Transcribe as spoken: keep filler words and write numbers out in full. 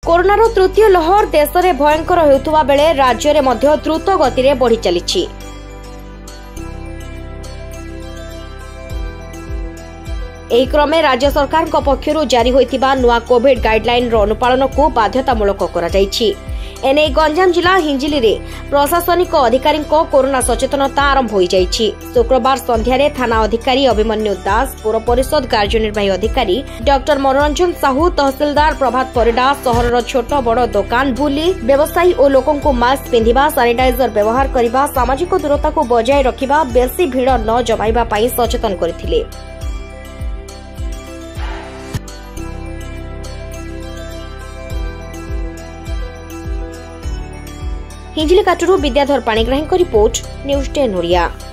कोरोनार तृतीय लहर देश में भयंकर होता बेले राज्य में मध्य द्रुत गति में बढ़ी चली। एही क्रमे राज्य सरकार पक्षर जारी होइतिबा नुआ कोविड गाइडलाइन अनुपालन को बाध्यतामूलक करा जायछि। एने गंजाम जिला हिंजिली रे प्रशासनिक अधिकारी कोरोना सचेतनता आरंभ हो जायछि। शुक्रवार संध्यारे थाना अधिकारी अभिमन्यु दास, पौर परिषद कार्यनिर्वाही अधिकारी डॉक्टर मनोरंजन साहू, तहसीलदार प्रभात परिडा सहरर छोट बड़ दुकान बुली व्यवसायी और लोकों को मास्क पिंधिबा, सानिटाइजर व्यवहार करबा, सामाजिक दूरता को बजाय रखिबा, बेसी भीड़ न जमाइबा पई सचेतन करथिले। Hinjili Kataru Vidyadhar Panigrahi report, news ten Odia.